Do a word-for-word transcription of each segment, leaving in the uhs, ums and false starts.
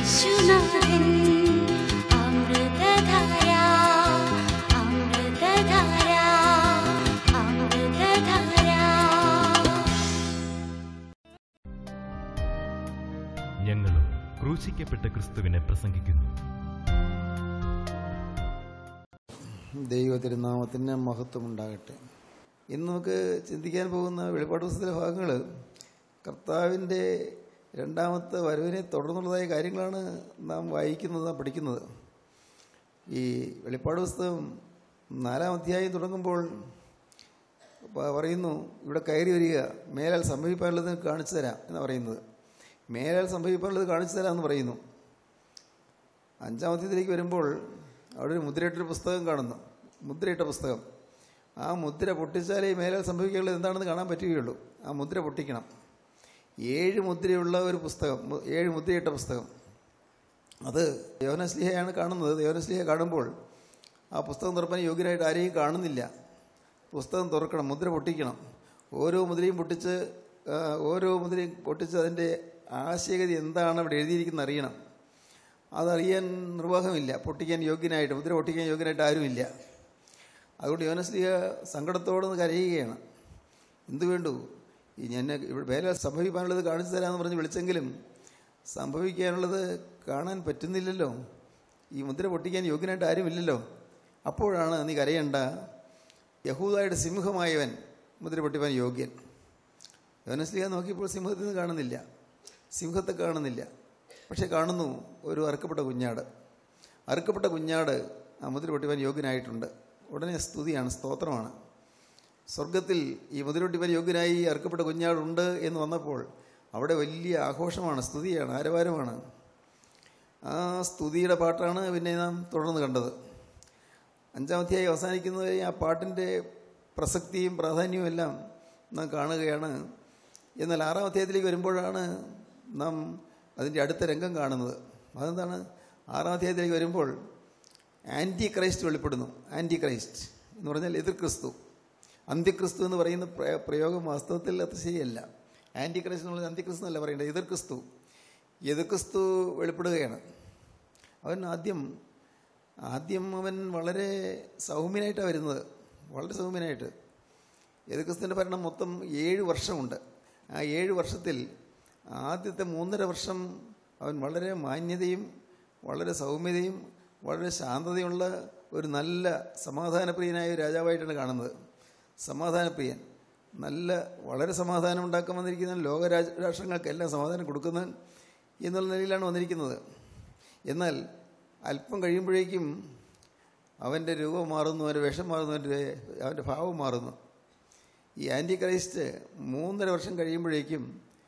യേശുനാഥൻ അമൃതധാര അമൃതധാര അമൃതധാര. ഞങ്ങളും ക്രൂശിക്കപ്പെട്ട ക്രിസ്തുവിനെ പ്രസംഗിക്കുന്നു. ദൈവ തിരുനാമത്തിന് മഹത്വം ഉണ്ടാകട്ടെ. ഇന്ന് നമുക്ക് ചിന്തിക്കാൻ പോകുന്ന വെളിപ്പാട് പുസ്തകത്തിലെ ഭാഗങ്ങൾ കർത്താവിൻ്റെ രണ്ടാമത്തെ വരവിനെ തുടർന്നുള്ളതായ കാര്യങ്ങളാണ് നാം വായിക്കുന്നത്, നാം പഠിക്കുന്നത്. ഈ വെളിപ്പാട് പുസ്തകം നാലാം അധ്യായം തുടങ്ങുമ്പോൾ പറയുന്നു, ഇവിടെ കയറി വരിക, മേലാൽ സംഭവിക്കാനുള്ളത് കാണിച്ചു തരാം എന്നാണ് പറയുന്നത്. മേലാൽ സംഭവിക്കാനുള്ളത് കാണിച്ചു തരാം എന്ന് പറയുന്നു. അഞ്ചാം അധ്യായത്തിലേക്ക് വരുമ്പോൾ അവിടെ ഒരു മുദ്രയിട്ടൊരു പുസ്തകം കാണുന്നു. മുദ്രയിട്ട പുസ്തകം. ആ മുദ്ര പൊട്ടിച്ചാലേ മേലാൽ സംഭവിക്കാനുള്ളത് എന്താണെന്ന് കാണാൻ പറ്റുകയുള്ളൂ. ആ മുദ്ര പൊട്ടിക്കണം. ഏഴ് മുദ്രയുള്ള ഒരു പുസ്തകം, ഏഴ് മുദ്രയിട്ട പുസ്തകം. അത് യോഹന്നാസ്ലീഹയാണ് കാണുന്നത്. യോഹന്നാസ്ലീഹ കാണുമ്പോൾ ആ പുസ്തകം തുറക്കാൻ യോഗ്യനായിട്ട് ആരെയും കാണുന്നില്ല. പുസ്തകം തുറക്കണം, മുദ്ര പൊട്ടിക്കണം. ഓരോ മുദ്രയും പൊട്ടിച്ച് ഓരോ മുദ്രയും പൊട്ടിച്ച് അതിൻ്റെ ആശയഗതി എന്താണ് അവിടെ എഴുതിയിരിക്കുന്നത് അറിയണം. അതറിയാൻ നിർവാഹമില്ല. പൊട്ടിക്കാൻ യോഗ്യനായിട്ട്, മുദ്ര പൊട്ടിക്കാൻ യോഗ്യനായിട്ട് ആരുമില്ല. അതുകൊണ്ട് യോഹന്നാസ്ലീഹ സങ്കടത്തോടെ കരയുകയാണ്. എന്തു വേണ്ടു, ഈ ഞാൻ ഇവിടെ വേല സംഭവിക്കാനുള്ളത് കാണിച്ചു തരാമെന്ന് പറഞ്ഞ് വിളിച്ചെങ്കിലും സംഭവിക്കാനുള്ളത് കാണാൻ പറ്റുന്നില്ലല്ലോ. ഈ മുദ്ര പൊട്ടിക്കാൻ യോഗ്യനായിട്ട് ആരുമില്ലല്ലോ. അപ്പോഴാണ് നീ കരയണ്ട, യഹൂദായുടെ സിംഹമായവൻ മുദ്ര പൊട്ടിപ്പാൻ യോഗ്യൻ. യോഹന്നാസ്ലീഹ നോക്കിയപ്പോൾ സിംഹത്തിൽ നിന്ന് കാണുന്നില്ല, സിംഹത്തെ കാണുന്നില്ല. പക്ഷെ കാണുന്നു ഒരു അറുക്കപ്പെട്ട കുഞ്ഞാട്. അറുക്കപ്പെട്ട കുഞ്ഞാട് ആ മുദ്ര പൊട്ടിപ്പാൻ യോഗ്യനായിട്ടുണ്ട്. ഉടനെ സ്തുതിയാണ്, സ്തോത്രമാണ്. സ്വർഗത്തിൽ ഈ മുദ്ര പൊട്ടിപ്പാൻ യോഗ്യനായി അറുക്കപ്പെട്ട കുഞ്ഞാടുണ്ട് എന്ന് വന്നപ്പോൾ അവിടെ വലിയ ആഘോഷമാണ്, സ്തുതിയാണ്, ആരവാരമാണ്. ആ സ്തുതിയുടെ പാട്ടാണ് പിന്നെ നാം തുടർന്ന് കണ്ടത്. അഞ്ചാമത്തെയായി അവസാനിക്കുന്നത് ആ പാട്ടിൻ്റെ പ്രസക്തിയും പ്രാധാന്യവും എല്ലാം നാം കാണുകയാണ്. എന്നാൽ ആറാം അധ്യായത്തിലേക്ക് വരുമ്പോഴാണ് നാം അതിൻ്റെ അടുത്ത രംഗം കാണുന്നത്. അതെന്താണ്? ആറാം അധ്യായത്തിലേക്ക് വരുമ്പോൾ ആൻറ്റി ക്രൈസ്റ്റ് വെളിപ്പെടുന്നു. ആൻറ്റി ക്രൈസ്റ്റ് എന്ന് പറഞ്ഞാൽ എതിർ ക്രിസ്തു. അന്ത്യക്രിസ്തു എന്ന് പറയുന്ന പ്രയോഗം വാസ്തവത്തിൽ അത് ശരിയല്ല. ആൻറ്റി ക്രൈസ്റ്റ് എന്ന് പറഞ്ഞാൽ അന്ത്യക്രിസ്തു എന്നല്ല പറയേണ്ടത്, എതിർ ക്രിസ്തു. എതിർ ക്രിസ്തു വെളിപ്പെടുകയാണ്. അവൻ ആദ്യം ആദ്യം അവൻ വളരെ സൗമ്യനായിട്ടാണ് വരുന്നത്, വളരെ സൗമ്യനായിട്ട്. എതിർ ക്രിസ്തുവിൻ്റെ ഭരണം മൊത്തം ഏഴ് വർഷമുണ്ട്. ആ ഏഴ് വർഷത്തിൽ ആദ്യത്തെ മൂന്നര വർഷം അവൻ വളരെ മാന്യതയും വളരെ സൗമ്യതയും വളരെ ശാന്തതയുള്ള ഒരു നല്ല സമാധാനപ്രിയനായ ഒരു രാജാവായിട്ടാണ് കാണുന്നത്. സമാധാനപ്രിയൻ, നല്ല വളരെ സമാധാനം ഉണ്ടാക്കാൻ വന്നിരിക്കുന്ന ലോക രാജ രാഷ്ട്രങ്ങൾക്കെല്ലാം സമാധാനം കൊടുക്കുന്നവൻ എന്നുള്ള നിലയിലാണ് വന്നിരിക്കുന്നത്. എന്നാൽ അല്പം കഴിയുമ്പോഴേക്കും അവൻ്റെ രൂപം മാറുന്നു, അവൻ്റെ വേഷം മാറുന്നു, അവൻ്റെ അവൻ്റെ ഭാവം മാറുന്നു. ഈ ആൻറ്റി ക്രൈസ്റ്റ് മൂന്നര വർഷം കഴിയുമ്പോഴേക്കും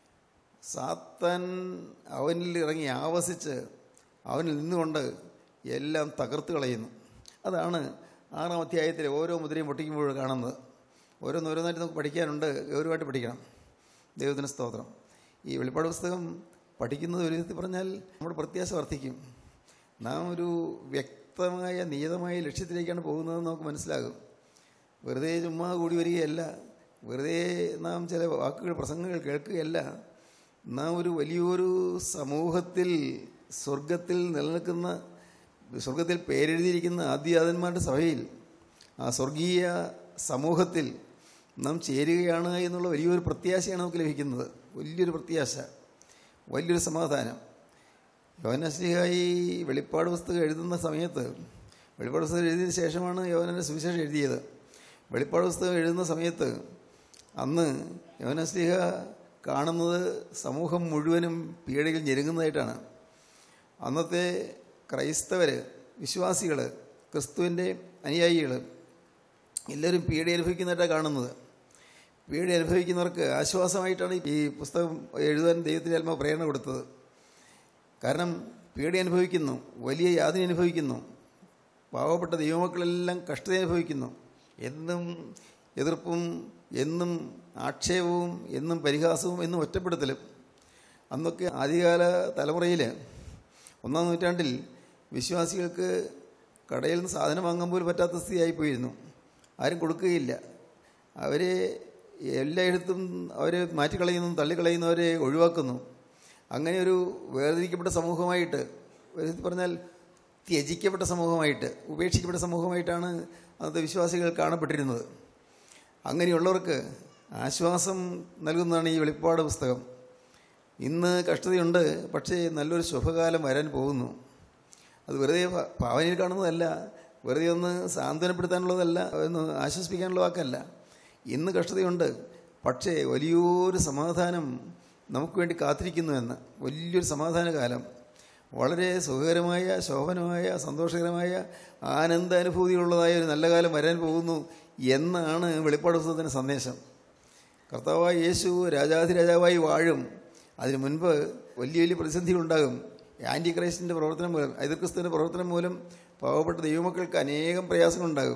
സാത്താൻ അവനിൽ ഇറങ്ങി ആവസിച്ച് അവനിൽ നിന്നുകൊണ്ട് എല്ലാം തകർത്ത് കളയുന്നു. അതാണ് ആറാം അധ്യായത്തിലെ ഓരോ മുദ്രയും പൊട്ടിക്കുമ്പോഴും കാണുന്നത്. ഓരോന്നോരോന്നായിട്ട് നമുക്ക് പഠിക്കാനുണ്ട്, ഗൗരവമായിട്ട് പഠിക്കണം. ദൈവത്തിന് സ്തോത്രം. ഈ വെളിപ്പാട് പുസ്തകം പഠിക്കുന്നത് ഒരു വിധത്തിൽ പറഞ്ഞാൽ നമ്മുടെ പ്രത്യാശ വർദ്ധിക്കും. നാം ഒരു വ്യക്തമായ നിയതമായ ലക്ഷ്യത്തിലേക്കാണ് പോകുന്നതെന്ന് നമുക്ക് മനസ്സിലാകും. വെറുതെ ചുമ്മാ കൂടി വരികയല്ല, വെറുതെ നാം ചില വാക്കുകൾ പ്രസംഗങ്ങൾ കേൾക്കുകയല്ല. നാം ഒരു വലിയൊരു സമൂഹത്തിൽ, സ്വർഗത്തിൽ നിലനിൽക്കുന്ന, സ്വർഗത്തിൽ പേരെഴുതിയിരിക്കുന്ന ആദ്യജാതന്മാരുടെ സഭയിൽ, ആ സ്വർഗീയ സമൂഹത്തിൽ നാം ചേരുകയാണ് എന്നുള്ള വലിയൊരു പ്രത്യാശയാണ് നമുക്ക് ലഭിക്കുന്നത്. വലിയൊരു പ്രത്യാശ, വലിയൊരു സമാധാനം. യോഹന്നാസ്ലീഹായി വെളിപ്പാട് പുസ്തകം എഴുതുന്ന സമയത്ത്, വെളിപ്പാട് പുസ്തകം എഴുതിയതിന് ശേഷമാണ് യോഹന്നാന്റെ സുവിശേഷം എഴുതിയത്. വെളിപ്പാട് പുസ്തകം എഴുതുന്ന സമയത്ത് അന്ന് യോഹന്നാസ്ലീഹ കാണുന്നത് സമൂഹം മുഴുവനും പീഡയിൽ ഞെരുങ്ങുന്നതായിട്ടാണ്. അന്നത്തെ ക്രൈസ്തവർ, വിശ്വാസികൾ, ക്രിസ്തുവിൻ്റെ അനുയായികൾ എല്ലാവരും പീഡ അനുഭവിക്കുന്നതായിട്ടാണ് കാണുന്നത്. പീഡ അനുഭവിക്കുന്നവർക്ക് ആശ്വാസമായിട്ടാണ് ഈ പുസ്തകം എഴുതാൻ ദൈവത്തിൻ്റെ ആത്മാവ് പ്രേരണ കൊടുത്തത്. കാരണം പീഡ അനുഭവിക്കുന്നു, വലിയ യാതന അനുഭവിക്കുന്നു, പാവപ്പെട്ട ദൈവമക്കളെല്ലാം കഷ്ടത അനുഭവിക്കുന്നു. എന്നും എതിർപ്പും, എന്നും ആക്ഷേപവും, എന്നും പരിഹാസവും, എന്നും ഒറ്റപ്പെടുത്തലും. അന്നൊക്കെ ആദ്യകാല തലമുറയിൽ, ഒന്നാം നൂറ്റാണ്ടിൽ വിശ്വാസികൾക്ക് കടയിൽ നിന്ന് സാധനം വാങ്ങാൻ പോലും പറ്റാത്ത സ്ഥിതിയായിപ്പോയിരുന്നു. ആരും കൊടുക്കുകയില്ല. അവരെ എല്ലായിടത്തും അവരെ മാറ്റിക്കളയുന്നു, തള്ളിക്കളയുന്നു, അവരെ ഒഴിവാക്കുന്നു. അങ്ങനെ ഒരു വേർതിരിക്കപ്പെട്ട സമൂഹമായിട്ട്, പറഞ്ഞാൽ ത്യജിക്കപ്പെട്ട സമൂഹമായിട്ട്, ഉപേക്ഷിക്കപ്പെട്ട സമൂഹമായിട്ടാണ് അന്നത്തെ വിശ്വാസികൾ കാണപ്പെട്ടിരുന്നത്. അങ്ങനെയുള്ളവർക്ക് ആശ്വാസം നൽകുന്നതാണ് ഈ വെളിപ്പാട് പുസ്തകം. ഇന്ന് കഷ്ടതയുണ്ട്, പക്ഷേ നല്ലൊരു ശുഭകാലം വരാൻ പോകുന്നു. അത് വെറുതെ ഭാവനയിൽ കാണുന്നതല്ല, വെറുതെ ഒന്ന് സാന്ത്വനപ്പെടുത്താനുള്ളതല്ല, ഒന്ന് ആശ്വസിപ്പിക്കാനുള്ള വാക്കല്ല. ഇന്ന് കഷ്ടതയുണ്ട്, പക്ഷേ വലിയൊരു സമാധാനം നമുക്ക് വേണ്ടി കാത്തിരിക്കുന്നു എന്ന്. വലിയൊരു സമാധാന കാലം, വളരെ സുഖകരമായ, ശോഭനമായ, സന്തോഷകരമായ, ആനന്ദാനുഭൂതിയുള്ളതായ ഒരു നല്ല കാലം വരാൻ പോകുന്നു എന്നാണ് വെളിപ്പാട് പുസ്തകത്തിൻ്റെ സന്ദേശം. കർത്താവായ യേശു രാജാധിരാജാവായി വാഴും. അതിനു മുൻപ് വലിയ വലിയ പ്രതിസന്ധികളുണ്ടാകും. ആൻറ്റി ക്രൈസ്റ്റിൻ്റെ പ്രവർത്തനം മൂലം, എതിർക്രിസ്തുവിൻ്റെ പ്രവർത്തനം മൂലം പാവപ്പെട്ട ദൈവമക്കൾക്ക് അനേകം പ്രയാസങ്ങളുണ്ടാകും.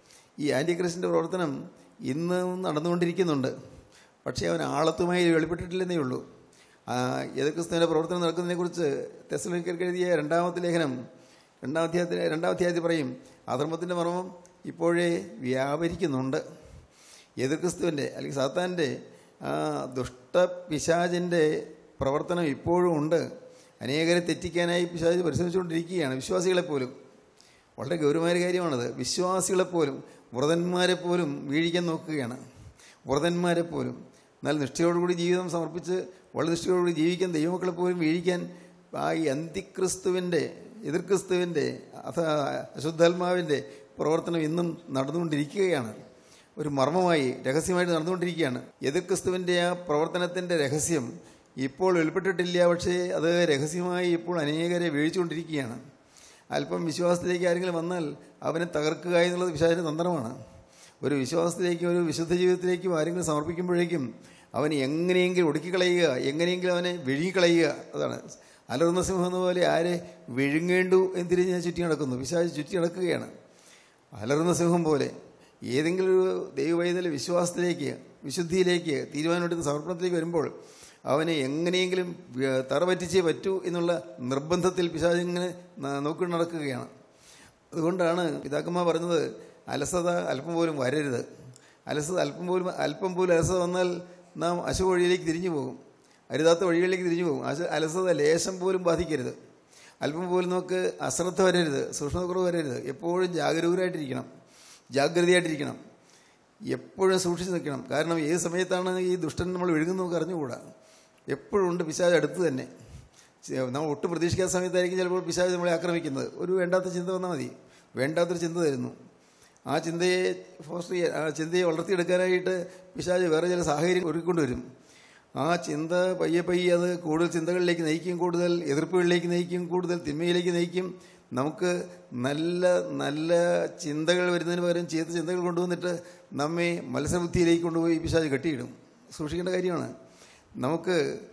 ഈ ആൻറ്റി ക്രൈസ്റ്റിൻ്റെ പ്രവർത്തനം ഇന്ന് നടന്നുകൊണ്ടിരിക്കുന്നുണ്ട്. പക്ഷേ അവൻ ആളത്തുമായി വെളിപ്പെട്ടിട്ടില്ലെന്നേ ഉള്ളൂ. എതിർക്രിസ്തുവിൻ്റെ പ്രവർത്തനം നടക്കുന്നതിനെക്കുറിച്ച് തെസ്സലോനിക്കർക്ക് എഴുതിയ രണ്ടാമത്തെ ലേഖനം രണ്ടാം അധ്യായത്തിൽ രണ്ടാം അധ്യായത്തിൽ പറയും, അധർമ്മത്തിൻ്റെ മർമ്മം ഇപ്പോഴേ വ്യാപരിക്കുന്നുണ്ട്. എതിർക്രിസ്തുവിൻ്റെ അല്ലെങ്കിൽ സാത്താൻ്റെ ആ ദുഷ്ടപിശാചിൻ്റെ പ്രവർത്തനം ഇപ്പോഴും ഉണ്ട്. അനേകരെ തെറ്റിക്കാനായി പിശാച് പരിശ്രമിച്ചുകൊണ്ടിരിക്കുകയാണ്, വിശ്വാസികളെപ്പോലും. വളരെ ഗൗരവമായ കാര്യമാണത്. വിശ്വാസികളെപ്പോലും, വ്രതന്മാരെപ്പോലും വീഴിക്കാൻ നോക്കുകയാണ്. വ്രതന്മാരെപ്പോലും എന്നാൽ നിഷ്ഠയോടുകൂടി ജീവിതം സമർപ്പിച്ച് വളരെ നിഷ്ഠയോടുകൂടി ജീവിക്കാൻ ദൈവമക്കളെപ്പോലും വീഴിക്കാൻ ആ ഈ അന്തിക്രിസ്തുവിൻ്റെ, എതിർക്രിസ്തുവിൻ്റെ, അശുദ്ധാത്മാവിൻ്റെ പ്രവർത്തനം ഇന്നും നടന്നുകൊണ്ടിരിക്കുകയാണ്. ഒരു മർമ്മമായി, രഹസ്യമായിട്ട് നടന്നുകൊണ്ടിരിക്കുകയാണ്. എതിർക്രിസ്തുവിൻ്റെ ആ പ്രവർത്തനത്തിൻ്റെ രഹസ്യം ഇപ്പോൾ വെളിപ്പെട്ടിട്ടില്ല, പക്ഷേ അത് രഹസ്യമായി ഇപ്പോൾ അനേകരെ വീഴ്ചകൊണ്ടിരിക്കുകയാണ്. അല്പം വിശ്വാസത്തിലേക്ക് ആരെങ്കിലും വന്നാൽ അവനെ തകർക്കുക എന്നുള്ളത് പിശാചിൻ്റെ തന്ത്രമാണ്. ഒരു വിശ്വാസത്തിലേക്കും ഒരു വിശുദ്ധ ജീവിതത്തിലേക്കും ആരെങ്കിലും സമർപ്പിക്കുമ്പോഴേക്കും അവനെ എങ്ങനെയെങ്കിലും ഒടുക്കിക്കളയുക, എങ്ങനെയെങ്കിലും അവനെ വിഴുങ്ങിക്കളയുക. അതാണ് അലറുന്ന സിംഹം എന്ന പോലെ ആരെ വിഴുങ്ങേണ്ടു എന്ന് തിരിഞ്ഞ് ഞാൻ ചുറ്റി നടക്കുന്നു. പിശാച് ചുറ്റി നടക്കുകയാണ് അലറുന്ന സിംഹം പോലെ. ഏതെങ്കിലും ഒരു ദൈവവൈതൽ വിശ്വാസത്തിലേക്ക്, വിശുദ്ധിയിലേക്ക്, തീരുമാനമെടുക്കുന്ന സമർപ്പണത്തിലേക്ക് വരുമ്പോൾ അവനെ എങ്ങനെയെങ്കിലും തറപറ്റിച്ചേ പറ്റൂ എന്നുള്ള നിർബന്ധത്തിൽ പിശാച് ഇങ്ങനെ നോക്കി നടക്കുകയാണ്. അതുകൊണ്ടാണ് പിതാക്കന്മാർ പറഞ്ഞത്, അലസത അല്പം പോലും വരരുത്. അലസത അല്പം പോലും അല്പം പോലും അലസത വന്നാൽ നാം അശുഭ വഴിയിലേക്ക് തിരിഞ്ഞു പോകും, അരുതാത്ത വഴികളിലേക്ക് തിരിഞ്ഞു പോകും. അശ അലസത ലേശം പോലും ബാധിക്കരുത്. അല്പം പോലും നമുക്ക് അശ്രദ്ധ വരരുത്, സൂക്ഷ്മതക്കുറവ് വരരുത്. എപ്പോഴും ജാഗരൂകരായിട്ടിരിക്കണം, ജാഗ്രതയായിട്ടിരിക്കണം, എപ്പോഴും സൂക്ഷിച്ച് നിൽക്കണം. കാരണം ഏത് സമയത്താണ് ഈ ദുഷ്ടൻ നമ്മൾ വിഴുങ്ങുന്നത് നമുക്ക് അറിഞ്ഞുകൂടാ. എപ്പോഴും ഉണ്ട് പിശാച് അടുത്ത് തന്നെ. നമ്മൾ ഒട്ടും പ്രതീക്ഷിക്കാത്ത സമയത്തായിരിക്കും ചിലപ്പോൾ പിശാച് നമ്മളെ ആക്രമിക്കുന്നത്. ഒരു വേണ്ടാത്ത ചിന്ത വന്നാൽ മതി, വേണ്ടാത്തൊരു ചിന്ത തരുന്നു. ആ ചിന്തയെ ഫോസ്റ്റർ ചെയ്യാൻ, ആ ചിന്തയെ വളർത്തിയെടുക്കാനായിട്ട് പിശാച് വേറെ ചില സാഹചര്യം ഒരുക്കൊണ്ടുവരും. ആ ചിന്ത പയ്യെ പയ്യെ അത് കൂടുതൽ ചിന്തകളിലേക്ക് നയിക്കും, കൂടുതൽ എതിർപ്പുകളിലേക്ക് നയിക്കും, കൂടുതൽ തിന്മയിലേക്ക് നയിക്കും. നമുക്ക് നല്ല നല്ല ചിന്തകൾ വരുന്നതിന് പകരം ചീത്ത ചിന്തകൾ കൊണ്ടുവന്നിട്ട് നമ്മെ മത്സരബുദ്ധിയിലേക്ക് കൊണ്ടുപോയി പിശാച് കെട്ടിയിടും. സൂക്ഷിക്കേണ്ട കാര്യമാണ്. നമുക്ക്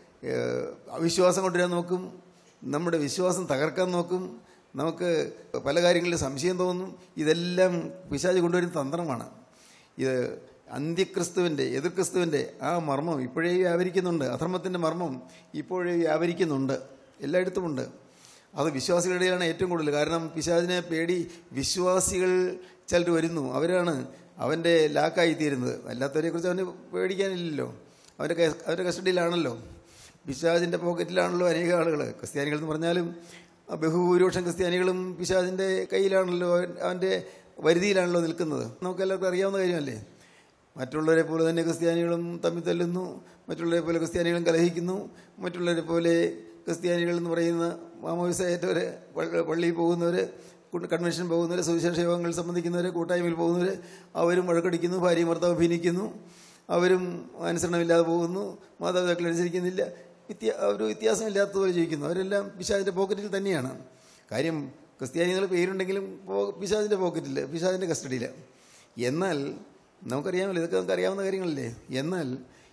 അവിശ്വാസം കൊണ്ടുവരാൻ നോക്കും, നമ്മുടെ വിശ്വാസം തകർക്കാൻ നോക്കും, നമുക്ക് പല കാര്യങ്ങളിലും സംശയം തോന്നും. ഇതെല്ലാം പിശാച് കൊണ്ടുവരുന്ന തന്ത്രമാണ്. ഇത് അന്ത്യക്രിസ്തുവിൻ്റെ, എതിർക്രിസ്തുവിൻ്റെ ആ മർമ്മം ഇപ്പോഴേ വ്യാപരിക്കുന്നുണ്ട്. അധർമ്മത്തിൻ്റെ മർമ്മം ഇപ്പോഴേ വ്യാപരിക്കുന്നുണ്ട്, എല്ലായിടത്തുമുണ്ട്. അത് വിശ്വാസികളുടെ ഇടയിലാണ് ഏറ്റവും കൂടുതൽ. കാരണം പിശാചിനെ പേടി വിശ്വാസികൾ ചിലർ വരുന്നു, അവരാണ് അവൻ്റെ ലാക്കായിത്തീരുന്നത്. അല്ലാത്തവരെക്കുറിച്ച് അവന് പേടിക്കാനില്ലല്ലോ, അവൻ്റെ അവൻ്റെ കസ്റ്റഡിയിലാണല്ലോ, പിശാചിൻ്റെ പോക്കറ്റിലാണല്ലോ അനേക ആളുകൾ. ക്രിസ്ത്യാനികൾ എന്ന് പറഞ്ഞാലും ബഹുഭൂരിപക്ഷം ക്രിസ്ത്യാനികളും പിശാചിൻ്റെ കയ്യിലാണല്ലോ, അവൻ്റെ വരുതിയിലാണല്ലോ നിൽക്കുന്നത്. നമുക്കെല്ലാവർക്കും അറിയാവുന്ന കാര്യമല്ലേ. മറ്റുള്ളവരെ പോലെ തന്നെ ക്രിസ്ത്യാനികളും തമ്മിൽ തല്ലുന്നു, മറ്റുള്ളവരെ പോലെ ക്രിസ്ത്യാനികളും കലഹിക്കുന്നു, മറ്റുള്ളവരെ പോലെ ക്രിസ്ത്യാനികൾ എന്ന് പറയുന്ന മാമോദിസയേറ്റവർ, പള്ളിയിൽ പോകുന്നവർ, കൺവെൻഷൻ പോകുന്നവർ, സുവിശേഷ യോഗങ്ങൾ സംബന്ധിക്കുന്നവർ, കൂട്ടായ്മയിൽ പോകുന്നവർ, അവരും വഴക്കടിക്കുന്നു, ഭാര്യയും ഭർത്താവ് ഭിന്നിക്കുന്നു, അവരും അനുസരണമില്ലാതെ പോകുന്നു, മാതാപിതാക്കൾ അനുസരിക്കുന്നില്ല, വ്യത്യാ ഒരു വ്യത്യാസമില്ലാത്തതുപോലെ ജീവിക്കുന്നു. അവരെല്ലാം പിശാചിൻ്റെ പോക്കറ്റിൽ തന്നെയാണ്. കാര്യം ക്രിസ്ത്യാനികൾ പേരുണ്ടെങ്കിലും പിശാചിൻ്റെ പോക്കറ്റിൽ, പിശാചിൻ്റെ കസ്റ്റഡിയിൽ. എന്നാൽ നമുക്കറിയാമല്ലോ, ഇതൊക്കെ നമുക്ക് അറിയാവുന്ന കാര്യങ്ങളല്ലേ. എന്നാൽ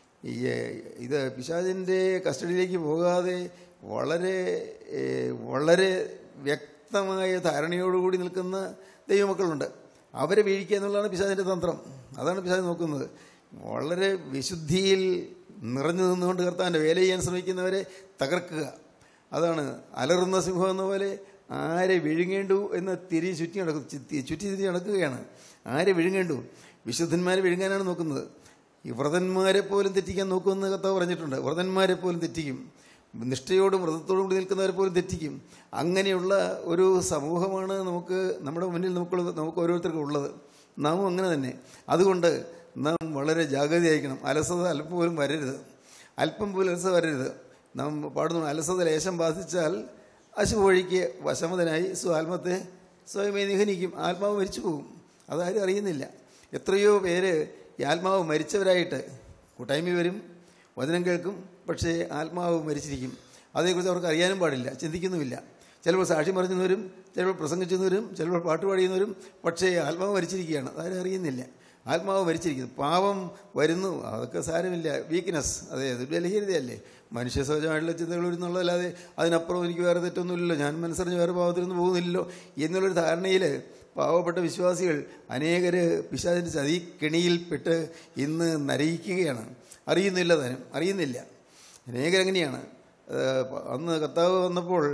ഇത് പിശാചിൻ്റെ കസ്റ്റഡിയിലേക്ക് പോകാതെ വളരെ വളരെ വ്യക്തമായ ധാരണയോടുകൂടി നിൽക്കുന്ന ദൈവമക്കളുണ്ട്. അവരെ വീഴിക്കുക എന്നുള്ളതാണ് പിശാചിൻ്റെ തന്ത്രം. അതാണ് പിശാച് നോക്കുന്നത്. വളരെ വിശുദ്ധിയിൽ നിറഞ്ഞു നിന്നുകൊണ്ട് കർത്താവിൻ്റെ വേല ചെയ്യാൻ ശ്രമിക്കുന്നവരെ തകർക്കുക. അതാണ് അലറുന്ന സിംഹം എന്ന പോലെ ആരെ വിഴുങ്ങേണ്ടു എന്ന് തിരി ചുറ്റി നടക്കും, ചുറ്റി ചുറ്റി നടക്കുകയാണ്. ആരെ വിഴുങ്ങേണ്ടു? വിശുദ്ധന്മാരെ വിഴുങ്ങാനാണ് നോക്കുന്നത്. ഈ വ്രതന്മാരെ പോലും തെറ്റിക്കാൻ നോക്കുമെന്ന് കർത്താവ് പറഞ്ഞിട്ടുണ്ട്. വ്രതന്മാരെ പോലും തെറ്റിക്കും. നിഷ്ഠയോടും വ്രതത്തോടും കൂടി നിൽക്കുന്നവരെ പോലും തെറ്റിക്കും. അങ്ങനെയുള്ള ഒരു സമൂഹമാണ് നമുക്ക് നമ്മുടെ മുന്നിൽ നമുക്ക് നമുക്ക് ഓരോരുത്തർക്കും ഉള്ളത്. നാമും അങ്ങനെ തന്നെ. അതുകൊണ്ട് നാം വളരെ ജാഗ്രതയായിരിക്കണം. അലസത അല്പം പോലും വരരുത്, അല്പം പോലും അലസത വരരുത്. നാം പാടുന്നു, അലസത ലേശം ബാധിച്ചാൽ അശുവഴിക്ക് വശമതനായി സ്വാത്മത്തെ സ്വയമേ നിഹനിക്കും. ആത്മാവ് മരിച്ചു പോകും, അതാരും അറിയുന്നില്ല. എത്രയോ പേര് ഈ ആത്മാവ് മരിച്ചവരായിട്ട് കൂട്ടായ്മ വരും, വചനം കേൾക്കും, പക്ഷേ ആത്മാവ് മരിച്ചിരിക്കും. അതേക്കുറിച്ച് അവർക്ക് അറിയാനും പാടില്ല, ചിന്തിക്കുന്നുമില്ല. ചിലപ്പോൾ സാക്ഷി മറിഞ്ഞവരും, ചിലപ്പോൾ പ്രസംഗിച്ചവരും, ചിലപ്പോൾ പാട്ട് പാടിയുന്നവരും, പക്ഷേ ആത്മാവ് മരിച്ചിരിക്കുകയാണ്, അതാരും അറിയുന്നില്ല. ആത്മാവ് മരിച്ചിരിക്കുന്നു. പാപം വരുന്നു, അതൊക്കെ സാരമില്ല, വീക്ക്നെസ്, അതെ, അത് ബലഹീനതയല്ലേ. മനുഷ്യ സഹജമായിട്ടുള്ള ചിന്തകൾ വരുന്നുള്ളതല്ലാതെ അതിനപ്പുറം എനിക്ക് വേറെ തെറ്റൊന്നുമില്ലല്ലോ, ഞാൻ മനസ്സറിഞ്ഞ് വേറെ പാവത്തിലൊന്നും പോകുന്നില്ലല്ലോ എന്നുള്ളൊരു ധാരണയിൽ പാവപ്പെട്ട വിശ്വാസികൾ അനേകർ പിശാചിൻ്റെ ചതി കെണിയിൽപ്പെട്ട് ഇന്ന് നരയിക്കുകയാണ്. അറിയുന്നില്ല, താനും അറിയുന്നില്ല. അനേകരങ്ങനെയാണ്. അന്ന് കർത്താവ് വന്നപ്പോൾ